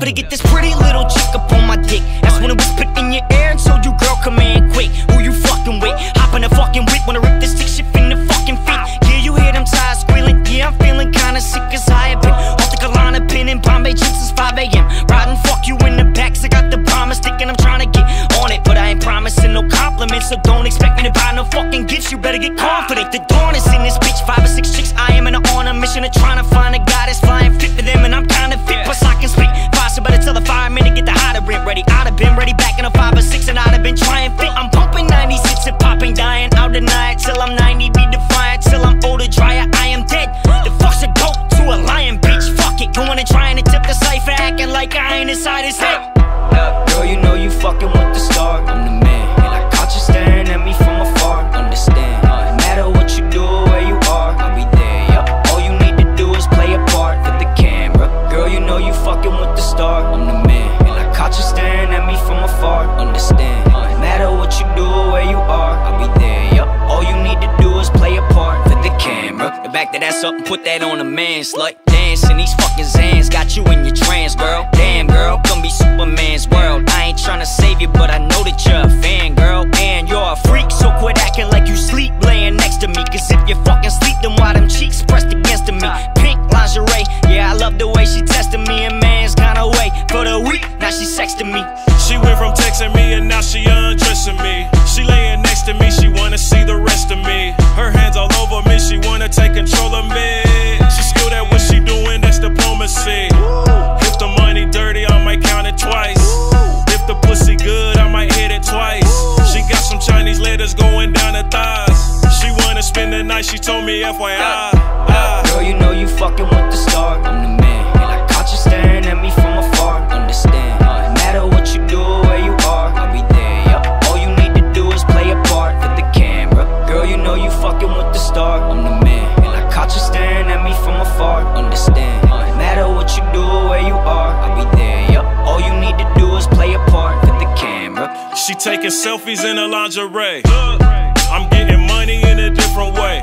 to get this pretty little chick up on my dick. That's when it was put in your air and told you, girl, come in quick. Who you fucking with? Hop in the fucking whip, wanna rip this stick shit in the fucking feet. Yeah, you hear them tires squealing. Yeah, I'm feeling kinda sick as I have been. Off the Kalana pin in Bombay Jeans since 5 a.m. Riding fuck you in the back, so I got the bomber stick and I'm trying to get on it. But I ain't promising no compliments, so don't expect me to buy no fucking gifts. You better get confident. The dawn is in this bitch, 5 or 6 chicks. I am on a mission of trying to find a guy that's flying fit for them, and I'm kinda fit, plus I can speak fast, so better tell the fireman to get the hydrant ready. I'd have been ready back in a 5 or 6, and I'd have been trying fit. I'm pumping 96 and popping, dying. I'll deny it till I'm 90, be defiant till I'm older, drier. I am dead. The fuck's a goat to a lion, bitch. Fuck it, going and trying to tip the cipher, acting like I ain't inside his head. Girl, you know you fucking with the star. I'm the man, and I caught you staring at me from afar. Understand, no matter what you do, where you are, I'll be there. Yup, all you need to do is play a part for the camera. Girl, you know you fucking with the star. I'm the man, and I caught you staring at me from afar. Understand, no matter what you do, where you are, I'll be there. Yup, all you need to do is play a part for the camera. Back that ass up and put that on a man, slut. Dancing these fucking Zans, got you in your trance, girl. Damn, girl, come be Superman's world. I ain't tryna save you, but I know that you're a fan, girl. And you're a freak, so quit acting like you sleep laying next to me. Cause if you fucking sleep, then why them cheeks pressed against me? Pink lingerie, yeah, I love the way she tested me. And man's kinda wait for the week, now she sexting me. She went from texting me and now she undressing me. She laying next to me, she wanna see the rest of me. Her hands all over me, she wanna take control of me. She skilled at what she doing, that's diplomacy. If the money dirty, I might count it twice. If the pussy good, I might hit it twice. She got some Chinese letters going down her thighs. She wanna spend the night, she told me FYI. Girl, you know you fucking with the star. I'm the man, and I caught you staring at me from afar. Understand, no matter what you do, where you are, I'll be there. Yup, all you need to do is play a part for the camera. Girl, you know you fucking with the star. I'm the man, and I caught you staring at me from afar. Understand, no matter what you do, where you are, I'll be there. Yup, all you need to do is play a part for the camera. She taking selfies in her lingerie. I'm getting money in a different way.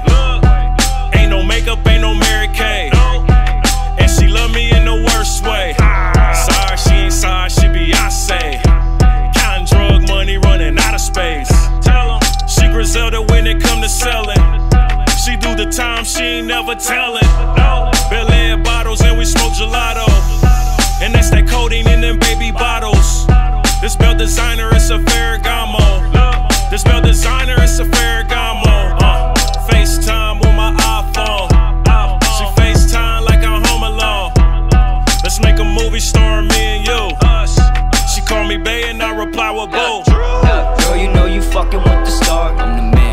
Ain't no makeup, ain't no Mary Kay. And she love me in the worst way. Sorry, she ain't sorry, she Beyonce. Counting drug money, running out of space. She Griselda when it come to selling. She do the time, she ain't never telling. Bel Air bottles and we smoke gelato. And that's that codeine in them baby bottles. This belt designer, it's a Ferragamo. This belt designer, it's a Ferragamo. FaceTime with my iPhone. She FaceTime like I'm home alone. Let's make a movie starring me and you. She call me bae and I reply with boo. Girl, you know you fucking with the star. I'm the man.